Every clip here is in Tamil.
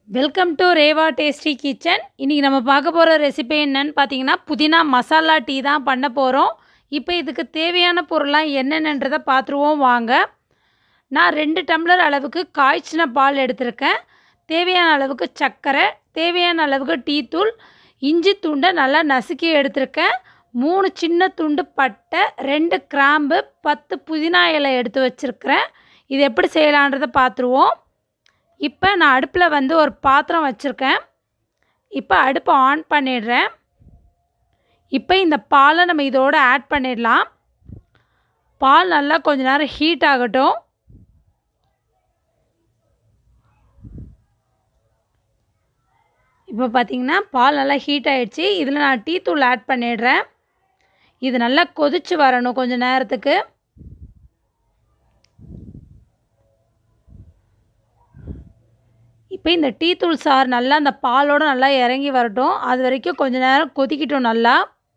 Welcome to Reva tasty kitchen. இன்றைக்கி நம்ம பார்க்க போகிற ரெசிபி என்னன்னு பார்த்தீங்கன்னா புதினா மசாலா டீ தான் பண்ண போகிறோம். இப்போ இதுக்கு தேவையான பொருள்லாம் என்னென்னன்றதை பார்த்துருவோம் வாங்க. நான் 2 டம்ளர் அளவுக்கு காய்ச்சின பால் எடுத்திருக்கேன். தேவையான அளவுக்கு சர்க்கரை, தேவையான அளவுக்கு டீ தூள், இஞ்சி துண்டை நல்லா நசுக்கி எடுத்திருக்கேன். 3 சின்ன துண்டு பட்டை, 2 கிராம்பு, 10 புதினா இலை எடுத்து வச்சுருக்கிறேன். இது எப்படி செய்யலான்றதை பார்த்துருவோம். இப்போ நான் அடுப்பில் ஒரு பாத்திரம் வச்சுருக்கேன். இப்போ அடுப்பை ஆன் பண்ணிடுறேன். இப்போ இந்த பாலை நம்ம இதோடு ஆட் பண்ணிடலாம். பால் நல்லா கொஞ்ச நேரம் ஹீட் ஆகட்டும். இப்போ பார்த்திங்கன்னா பால் நல்லா ஹீட் ஆகிடுச்சு. இதில் நான் டீ தூள் ஆட் பண்ணிடுறேன். இது நல்லா கொதித்து வரணும் கொஞ்சம் நேரத்துக்கு. இப்போ இந்த டீ தூள் சாறு நல்லா அந்த பாலோடு நல்லா இறங்கி வரட்டும். அது வரைக்கும் கொஞ்சம் நேரம் கொதிக்கட்டும் நல்லா.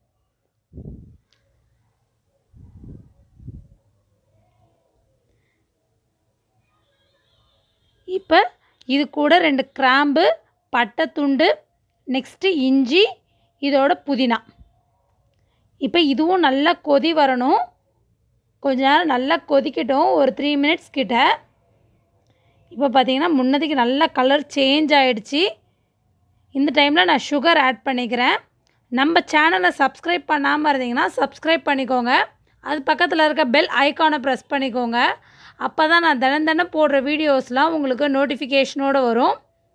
இப்போ இது கூட 2 கிராம்பு, பட்டை துண்டு, நெக்ஸ்ட்டு இஞ்சி, இதோட புதினா. இப்போ இதுவும் நல்லா கொதி வரணும். கொஞ்ச நேரம் நல்லா கொதிக்கட்டும், ஒரு 3 மினிட்ஸ் கிட்ட. இப்போ பார்த்திங்கன்னா முன்னதுக்கு நல்லா கலர் சேஞ்ச் ஆகிடுச்சு. இந்த டைமில் நான் சுகர் ஆட் பண்ணிக்கிறேன். நம்ம சேனலை சப்ஸ்கிரைப் பண்ணாமல் இருந்தீங்கன்னா சப்ஸ்கிரைப் பண்ணிக்கோங்க. அது பக்கத்தில் இருக்க பெல் ஐக்கானை ப்ரெஸ் பண்ணிக்கோங்க. அப்போ தான் நான் தினம் போடுற வீடியோஸ்லாம் உங்களுக்கு நோட்டிஃபிகேஷனோடு வரும்.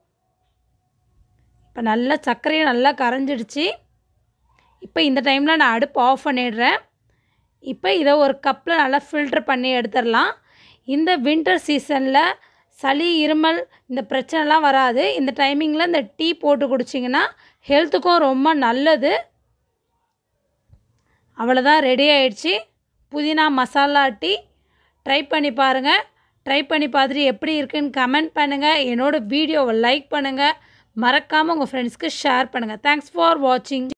இப்போ நல்லா சர்க்கரையும் நல்லா கரைஞ்சிடுச்சு. இப்போ இந்த டைமில் நான் அடுப்பு ஆஃப் பண்ணிடுறேன். இப்போ இதை ஒரு கப்பில் நல்லா ஃபில்ட்ரு பண்ணி எடுத்துடலாம். இந்த வின்டர் சீசனில் சளி, இருமல் இந்த பிரச்சனைலாம் வராது. இந்த டைமிங்கில் இந்த டீ போட்டு குடிச்சிங்கன்னா ஹெல்த்துக்கும் ரொம்ப நல்லது. அவ்வளோதான், ரெடி ஆகிடுச்சு புதினா மசாலா டீ. ட்ரை பண்ணி பாருங்கள். ட்ரை பண்ணி பார்த்துட்டு எப்படி இருக்குன்னு கமெண்ட் பண்ணுங்கள். என்னோடய வீடியோவை லைக் பண்ணுங்கள். மறக்காமல் உங்கள் ஃப்ரெண்ட்ஸ்க்கு ஷேர் பண்ணுங்கள். தேங்க்ஸ் ஃபார் வாட்சிங்.